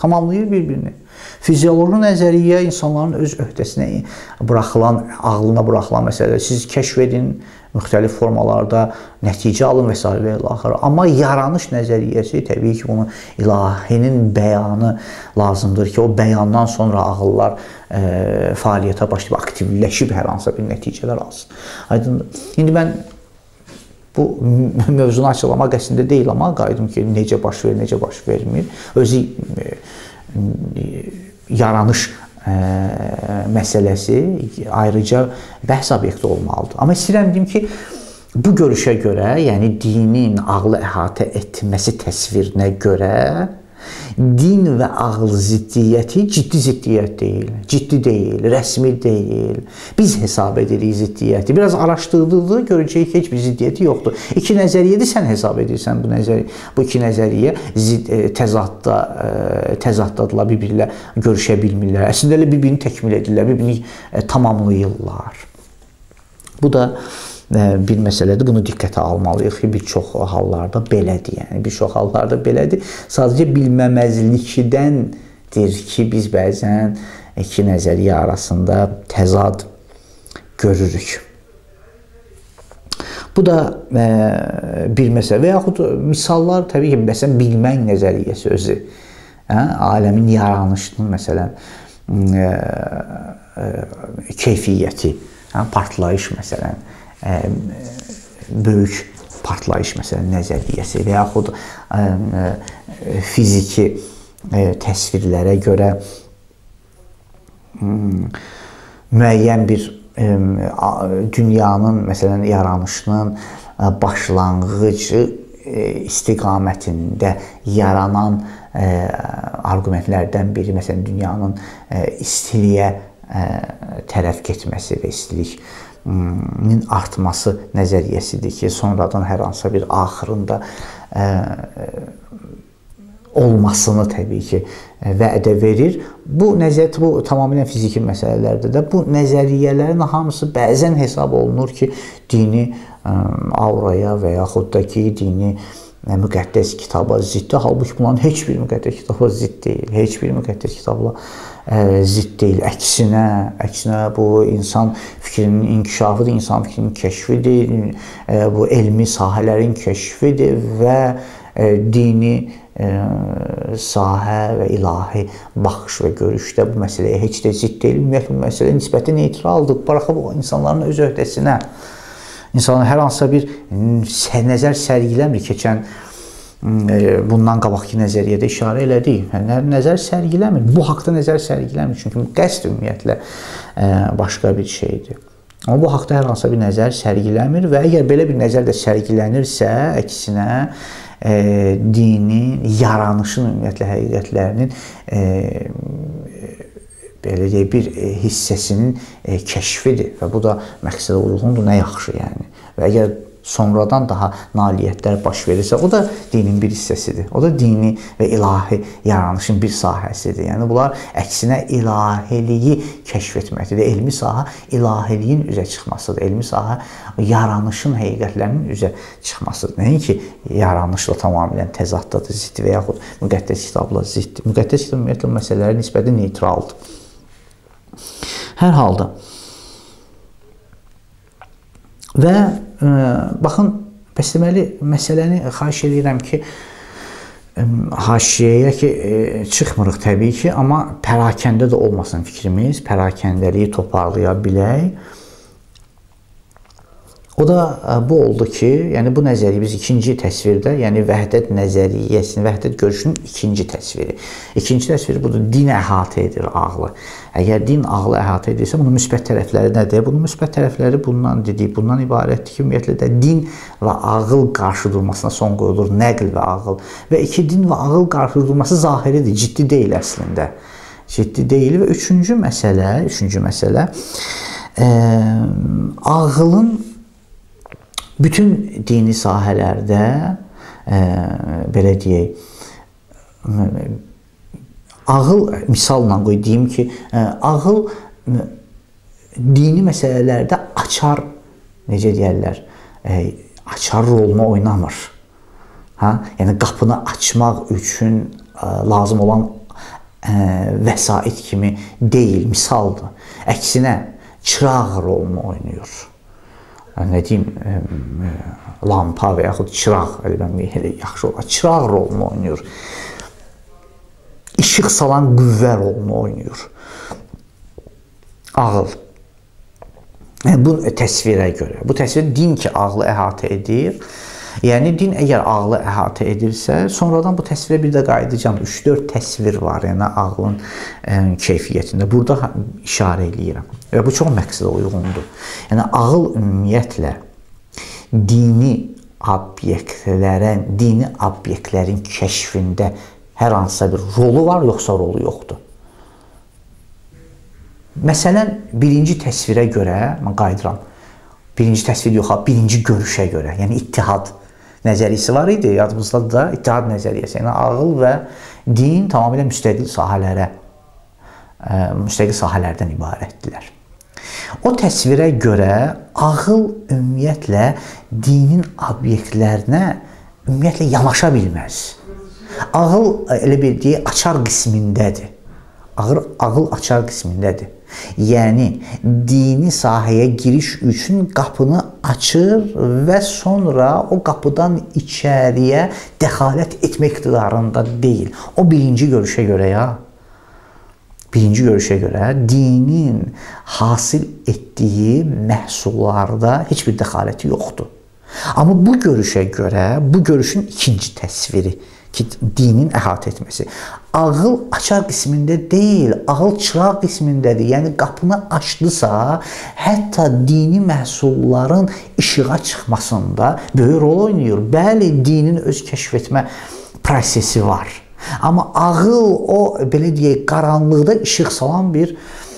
[SPEAKER 1] tamamlayır bir-birini. Fizioloji nəzəriyyə insanların öz öhdəsinə buraxılan, ağlına buraxılan məsələlər. Siz kəşf edin, müxtəlif formalarda nəticə alın və s. və ilaxır. Amma yaranış nəzəriyyəsi təbii ki, bunun ilahinin bəyanı lazımdır ki, o bəyandan sonra ağıllar e, fəaliyyətə başlayıb, aktivləşib hər hansısa bir nəticələr alsın. Aydındır. İndi mən bu mövzunu açıqlama qəsdində deyil, amma qayıdım ki, necə baş verir, necə baş vermir. Özü e, yaranış ə, məsələsi ayrıca bəhs obyekti olmalıdır. Amma istəyirəm deyim ki, bu görüşə görə, yəni dinin ağlı əhatə etməsi təsvirinə görə din və ağıl ziddiyyəti ciddi ziddiyyət deyil, ciddi deyil, rəsmi deyil. Biz hesab edirik ziddiyyəti. Biraz araşdırdıqda görəcəyik ki, heç bir ziddiyyəti yoxdur. İki nəzəriyyədir, sən hesab edirsən bu nəzəriyyə. Bu iki nəzəriyyə təzadda, təzaddadırlar, bir-biri ilə görüşə bilmirlər. Əslində elə bir-birini təkmil edirlər, bir-birini tamamlayırlar. Bu da bir məsələdir, bunu diqqətə almalıyıq ki, bir çox hallarda belədir, yəni bir çox hallarda belədir. Sadəcə bilməməzlikdəndir ki, biz bəzən iki nəzəriyyə arasında təzad görürük. Bu da e, bir məsələ və yaxud misallar təbii ki, məsələn, bilmək nəzəriyyəsi özü, hə? Aləmin yaranışının məsələn e, e, keyfiyyəti, hə? Partlayış məsələn, böyük partlayış məsələn nəzəriyyəsi və yaxud fiziki təsvirlərə görə müəyyən bir dünyanın məsələn yaranışının başlanğıcı istiqamətində yaranan arqumentlərdən biri məsələn dünyanın istiliyə tərəf getməsi və istilik artması nəzəriyyəsidir ki, sonradan hər hansısa bir axırında ə, olmasını təbii ki, vədə verir. Bu nəzəriyyət, bu tamamilə fiziki məsələlərdir də. Bu nəzəriyyələrin hamısı bəzən hesab olunur ki, dini ə, auraya və yaxud da ki, dini ə, müqəddəs kitaba ziddir. Halbuki bunların heç bir müqəddəs kitaba zidd deyil. Heç bir müqəddəs kitabla zidd deyil. Əksinə, əksinə bu insan fikrinin inkişafıdır, insan fikrinin kəşfidir, bu elmi sahələrin kəşfidir və dini sahə və ilahi baxış və görüşdə bu məsələyə heç də zidd deyil. Ümumiyyətlə, bu məsələ nisbəti neytraldır. Buraxıb insanların öz öhdəsinə. İnsanın hər hansısa bir nəzər sərgiləmir. Keçən bundan qabaqki nəzəriyyədə işarə elədik. Nəzər sərgiləmir. Bu haqda nəzər sərgiləmir. Çünki qəsd ümumiyyətlə başqa bir şeydir. Amma bu haqda hər hansısa bir nəzər sərgiləmir və əgər belə bir nəzər də sərgilənirsə, əksinə dinin, yaranışın ümumiyyətlə həqiqətlərinin belə deyək, bir hissəsinin kəşfidir və bu da məqsədə uyğundur, nə yaxşı yəni. Və əgər sonradan daha nailiyyətlər baş verirsə, o da dinin bir hissəsidir. O da dini və ilahi yaranışın bir sahəsidir. Yəni, bunlar əksinə ilahiliyi kəşf etməkdir. Elmi sahə ilahiliyin üzə çıxmasıdır. Elmi sahə yaranışın həqiqətlərinin üzə çıxmasıdır. Nəinki yaranışla tamamilə təzaddadır, ziddir və yaxud müqəddəs kitabla ziddir. Müqəddəs kitab ümumiyyətlə məsələləri nisbəti neytraldır. Hər halda. Və e, baxın, bəs deməli, məsələni xahiş edirəm ki, e, haşiyəyə ki, e, çıxmırıq təbii ki, amma pərakəndə də olmasın fikrimiz, pərakəndəliyi toparlaya bilək. O da e, bu oldu ki, yəni bu nəzəriyyə biz ikinci təsvirdə, yəni vəhdət nəzəriyyəsinin, vəhdət görüşünün ikinci təsviri. İkinci təsviri budur, din əhatə edir ağlı. Əgər din ağlı əhatə edirsə, bunun müsbət tərəfləri nədir? Bunun müsbət tərəfləri bundan dedik, bundan ibarətdir ki, ümumiyyətlə də din və ağıl qarşı durmasına son qoyulur, nəql və ağıl. Və iki, din və ağıl qarşı durması zahiridir, ciddi deyil əslində. Ciddi deyil və üçüncü məsələ, üçüncü məsələ, ə, ağılın bütün dini sahələrdə, ə, belə deyək, ağıl, misalla qoy deyim ki, ağıl dini məsələlərdə açar, necə deyərlər, açar rolunu oynamır. Ha? Yəni, qapını açmaq üçün lazım olan vəsait kimi deyil, misaldır. Əksinə, çıraq rolunu oynayır. Nə deyim, lampa və yaxud çıraq, elə yaxşı olar, çıraq rolunu oynayır. İşıq salan qüvvə rolunu oynayır. Ağıl. Bu təsvirə görə. Bu təsvir din ki, ağlı əhatə edir. Yəni, din əgər ağlı əhatə edirsə, sonradan bu təsvirə bir də qayıdacağım. üç dörd təsvir var, yəni ağlın keyfiyyətində. Burada işarə eləyirəm. Və bu çox məqsədə uyğundur. Yəni, ağıl ümumiyyətlə dini obyektlərin, dini obyektlərin kəşfində hər hansısa bir rolu var, yoxsa rolu yoxdur. Məsələn, birinci təsvirə görə, mən qayıdıram, birinci təsvir yox, birinci görüşə görə, yəni ittihad nəzəriyyəsi var idi, yadımızda da ittihad nəzəriyyəsi, yəni ağıl və din tamamilə müstəqil sahələrə, müstəqil sahələrdən ibarətdirlər. O təsvirə görə ağıl ümumiyyətlə dinin obyektlərinə ümumiyyətlə yanaşa bilməz. Ağıl, elə bir deyək, açar qismindədir. Ağıl açar qismindədir. Yəni, dini sahəyə giriş üçün qapını açır və sonra o qapıdan içəriyə dəxalət etmək iqtidarında deyil. O birinci görüşə görə ya, birinci görüşə görə dinin hasil etdiyi məhsullarda heç bir dəxaləti yoxdur. Amma bu görüşə görə, bu görüşün ikinci təsviri ki, dinin əhatə etməsi. Ağıl açar qismində deyil, ağıl çıraq qismindədir. Yəni, qapını açdısa, hətta dini məhsulların işığa çıxmasında böyük rol oynayır. Bəli, dinin öz kəşf etmə prosesi var. Amma ağıl o, belə deyək, qaranlıqda işıq salan bir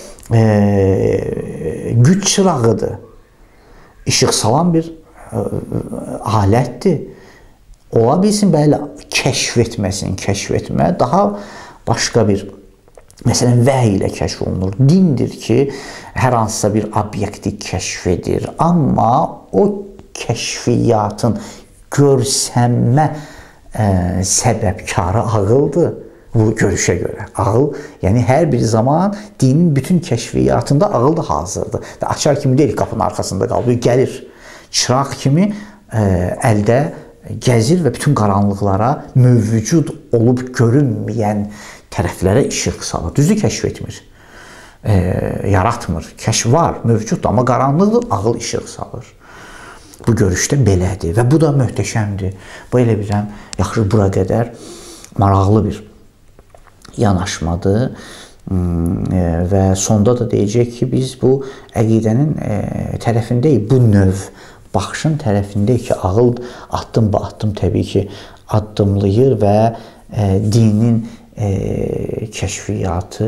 [SPEAKER 1] e, güc çırağıdır. İşıq salan bir e, alətdir. Ola bilsin, bəli, kəşf etməsin, kəşf etmə daha başqa bir, məsələn, vəhy ilə kəşf olunur. Dindir ki, hər hansısa bir obyekti kəşf edir. Amma o kəşfiyyatın görsənmə ə, səbəbkarı ağıldır bu görüşə görə. Ağıl, yəni hər bir zaman dinin bütün kəşfiyyatında ağıl da hazırdır. Açar kimi deyil, qapının arxasında qalır, gəlir. Çıraq kimi ə, əldə gəzir və bütün qaranlıqlara mövcud olub görünməyən tərəflərə işıq salır. Düzü kəşf etmir, e, yaratmır. Kəşf var, mövcuddur, amma qaranlıqdır, ağıl işıq salır. Bu görüşdə belədir və bu da möhtəşəmdir. Bu elə bilirəm, yaxşı bura qədər maraqlı bir yanaşmadır e, və sonda da deyəcək ki, biz bu əqidənin e, tərəfindəyik, bu növ baxışın tərəfindəyik ki, ağıl addım-ba-addım təbii ki, addımlayır və e, dinin e, kəşfiyyatı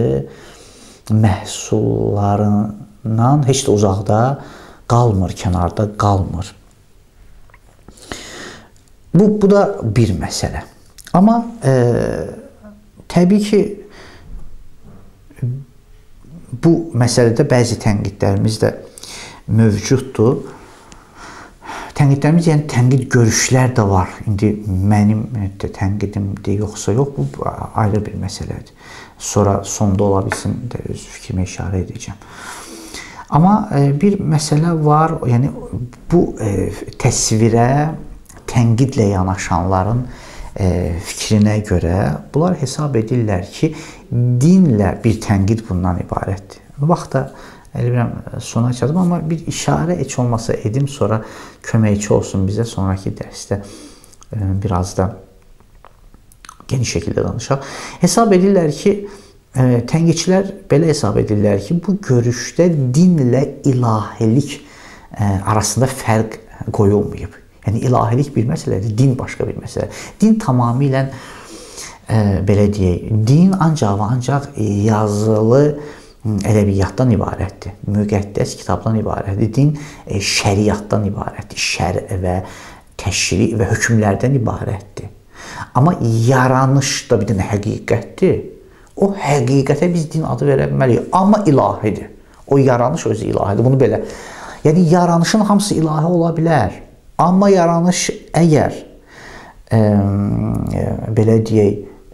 [SPEAKER 1] məhsullarından heç də uzaqda qalmır, kənarda qalmır. Bu, bu da bir məsələ. Amma e, təbii ki, bu məsələdə bəzi tənqidlərimiz də mövcuddur. Tənqidlərimiz, yəni tənqid görüşlər də var. İndi mənim də tənqidimdir, yoxsa yox, bu ayrı bir məsələdir. Sonra sonda ola bilsin də öz fikrimi işarə edəcəm. Amma bir məsələ var, yəni bu təsvirə tənqidlə yanaşanların fikrinə görə bunlar hesab edirlər ki, dinlə bir tənqid bundan ibarətdir. Bu vaxtda elə bilirəm, sona çatdım, amma bir işarə heç olmasa edim, sonra köməkçi olsun bizə sonraki dərsdə biraz da geniş şəkildə danışaq. Hesab edirlər ki, tənqidçilər belə hesab edirlər ki, bu görüşdə dinlə ilahilik arasında fərq qoyulmayıb. Yəni, ilahilik bir məsələdir, din başqa bir məsələ. Din tamamilə, belə deyək, din ancaq və ancaq yazılı ədəbiyyatdan ibarətdir, müqəddəs kitabdan ibarətdir, din şəriatdan ibarətdir, şər və təşri və hökmlərdən ibarətdir. Amma yaranış da bir dənə həqiqətdir. O həqiqətə biz din adı verə bilməliyik, amma ilahidir. O yaranış özü ilahidir, bunu belə. Yəni, yaranışın hamısı ilahi ola bilər, amma yaranış əgər, e, belə deyək,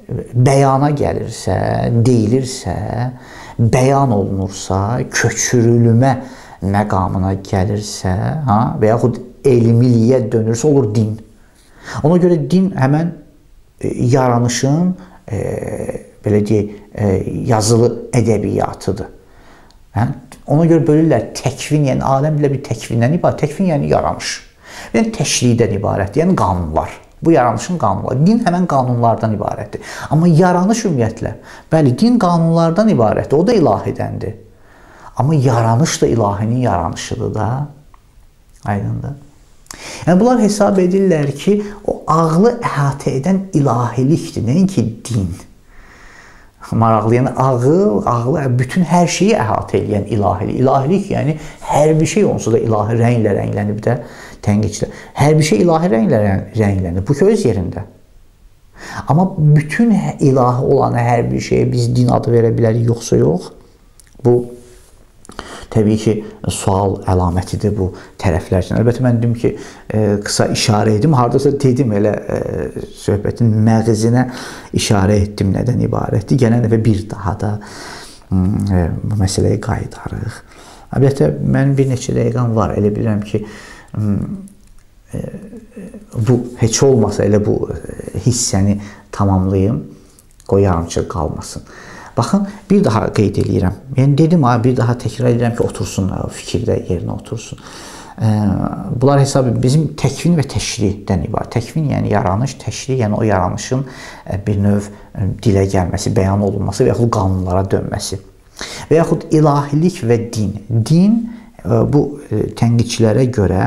[SPEAKER 1] bəyana gəlirsə, deyilirsə, bəyan olunursa, köçürülmə məqamına gəlirsə, ha, və yaxud elmiliyə dönürsə, olur din. Ona görə din həmən yaranışın, e, belə deyək, e, yazılı ədəbiyyatıdır. Hə? Ona görə bölürlər təkvin, yəni aləm bilə bir təkvindən ibarət, təkvin yəni yaranış. Yəni təşridən ibarətdir, yəni qanunlar. Bu yaranışın qanunları. Din həmən qanunlardan ibarətdir. Amma yaranış ümumiyyətlə, bəli, din qanunlardan ibarətdir, o da ilahidəndir. Amma yaranış da ilahinin yaranışıdır da. Aydındır. Yəni, bunlar hesab edirlər ki, o ağlı əhatə edən ilahilikdir, nəinki din. Maraqlı, yəni ağıl, ağlı, bütün hər şeyi əhatə edən ilahilik. İlahilik, yəni hər bir şey onsuz da ilahi rənglə rənglənib də tənqidçilər. Hər bir şey ilahi rənglə rənglənib. Bu ki, öz yerində. Amma bütün ilahi olan hər bir şeyə biz din adı verə bilərik, yoxsa yox. Bu, təbii ki, sual əlamətidir bu tərəflər üçün. Əlbəttə, mən dedim ki, e, qısa işarə edim. Haradasa dedim, elə e, söhbətin məğzinə işarə etdim, nədən ibarətdir. Gələn dəfə bir daha da e, bu məsələyə qayıdarıq. Əlbəttə, mən bir neçə dəqiqəm var. Elə bilirəm ki, e, bu heç olmasa elə bu hissəni tamamlayım, qoy yarımçıq qalmasın. Baxın, bir daha qeyd edirəm. Yəni, dedim, bir daha təkrar edirəm ki, otursunlar, o fikirdə yerinə otursun. Bunlar hesab edir, bizim təkvin və təşrihdən ibarət. Təkvin, yəni yaranış, təşrih, yəni o yaranışın bir növ dilə gəlməsi, bəyan olunması və yaxud qanunlara dönməsi. Və yaxud ilahilik və din. Din, bu tənqidçilərə görə,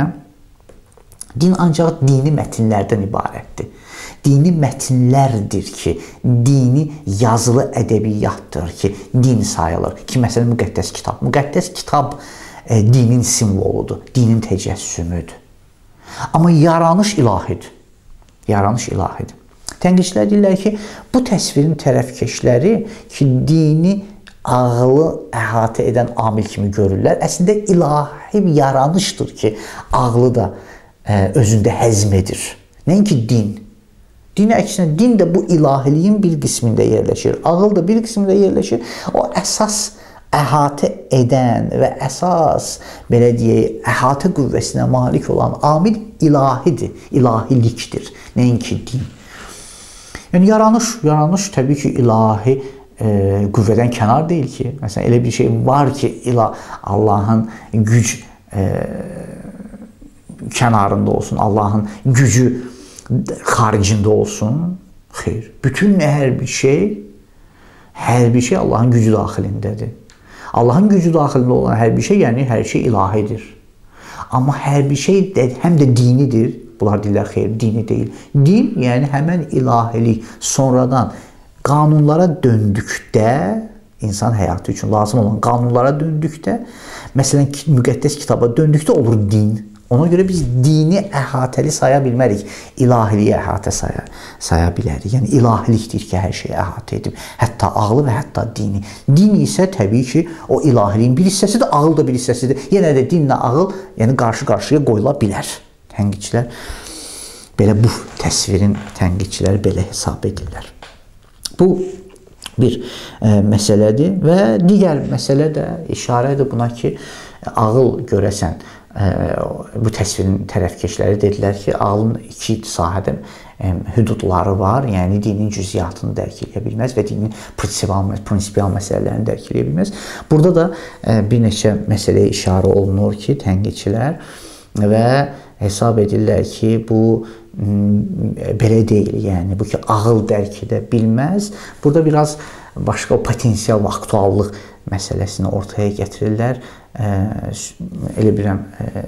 [SPEAKER 1] din ancaq dini mətinlərdən ibarətdir. Dini mətinlərdir ki, dini yazılı ədəbiyyatdır ki, din sayılır. Ki, məsələn, müqəddəs kitab. Müqəddəs kitab e, dinin simvoludur, dinin təcəssümüdür. Amma yaranış ilahidir. Yaranış ilahidir. Tənqidçilər deyirlər ki, bu təsvirin tərəfkeşləri ki, dini ağlı əhatə edən amil kimi görürlər. Əslində, ilahi bir yaranışdır ki, ağlı da e, özündə həzm edir. Nəinki din. Din əksinə, din də bu ilahiliyin bir qismində yerləşir. Ağıl da bir qismində yerləşir. O əsas əhatə edən və əsas, belə deyək, əhatə qüvvəsinə malik olan amil ilahidir, ilahilikdir. Nəinki din. Yəni, yaranış, yaranış təbii ki, ilahi e, qüvvədən kənar deyil ki. Məsələn, elə bir şey var ki, ilah, Allahın güc e, kənarında olsun, Allahın gücü xaricində olsun. Xeyr. Bütün hər bir şey, hər bir şey Allahın gücü daxilindədir. Allahın gücü daxilində olan hər bir şey, yəni hər şey ilahidir. Amma hər bir şey də, həm də dinidir. Bunlar deyirlər, xeyr, dini deyil. Din, yəni həmən ilahilik sonradan qanunlara döndükdə, insan həyatı üçün lazım olan qanunlara döndükdə, məsələn, müqəddəs kitaba döndükdə olur din. Ona görə biz dini əhatəli saya bilmərik, ilahiliyə əhatə saya, saya bilərik. Yəni, ilahilikdir ki, hər şeyi əhatə edib, hətta ağlı və hətta dini. Din isə təbii ki, o ilahiliyin bir hissəsidir, ağıl da bir hissəsidir. Yenə də dinlə ağıl, yəni qarşı-qarşıya qoyula bilər. Tənqidçilər, belə bu təsvirin tənqidçiləri belə hesab edirlər. Bu bir e, məsələdir və digər məsələ də işarədir buna ki, ağıl görəsən, bu təsvirin tərəfkeşləri dedilər ki, ağlın iki sahədə hüdudları var, yəni dinin cüziyyatını dərk edə bilməz və dinin prinsipial məsələlərini dərk edə bilməz. Burada da bir neçə məsələyə işarə olunur ki, tənqidçilər və hesab edirlər ki, bu belə deyil, yəni bu ki, ağıl dərk edə bilməz. Burada biraz başqa o potensial və aktuallıq məsələsini ortaya gətirirlər. Elə bilirəm,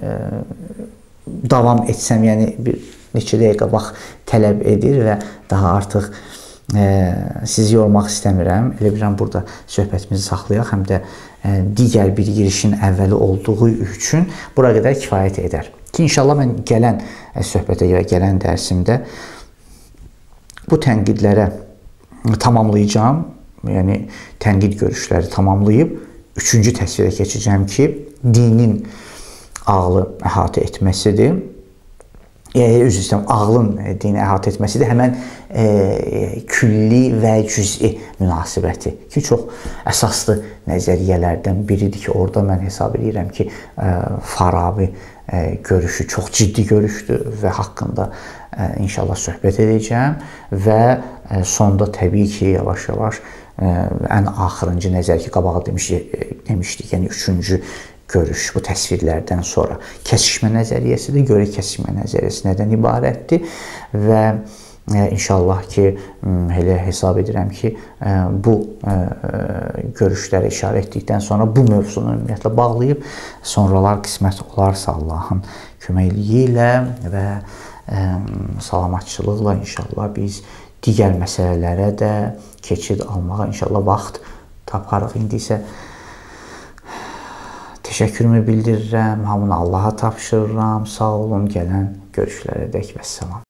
[SPEAKER 1] davam etsəm, yəni bir neçə dəqiqə vaxt tələb edir və daha artıq sizi yormaq istəmirəm. Elə bilirəm, burada söhbətimizi saxlayaq, həm də digər bir girişin əvvəli olduğu üçün bura qədər kifayət edər. Ki, inşallah mən gələn söhbətə və gələn dərsimdə bu tənqidlərə tamamlayacağım, yəni tənqid görüşləri tamamlayıb, üçüncü təsvirə keçəcəm ki, dinin ağlı əhatə etməsidir. Yəni, üzr istəyirəm, ağlın dini əhatə etməsidir. Həmən e, külli və cüz'i münasibəti ki, çox əsaslı nəzəriyyələrdən biridir ki, orada mən hesab edirəm ki, e, Farabi e, görüşü çox ciddi görüşdür və haqqında e, inşallah söhbət edəcəm və e, sonda təbii ki, yavaş-yavaş e, ən axırıncı nəzər ki, qabağa demişdik, demişdik, yəni üçüncü görüş bu təsvirlərdən sonra kəsişmə nəzəriyyəsidir. Görək kəsişmə nəzəriyyəsi nədən ibarətdir və e, inşallah ki, elə hesab edirəm ki, e, bu e, görüşlərə işarə etdikdən sonra bu mövzunu ümumiyyətlə bağlayıb sonralar qismət olarsa Allahın köməkliyi ilə və e, salamatçılıqla inşallah biz digər məsələlərə də keçid almağa inşallah vaxt taparıq. İndi isə təşəkkürümü bildirirəm, hamını Allaha tapşırıram. Sağ olun, gələn görüşlərə dək vəssalam.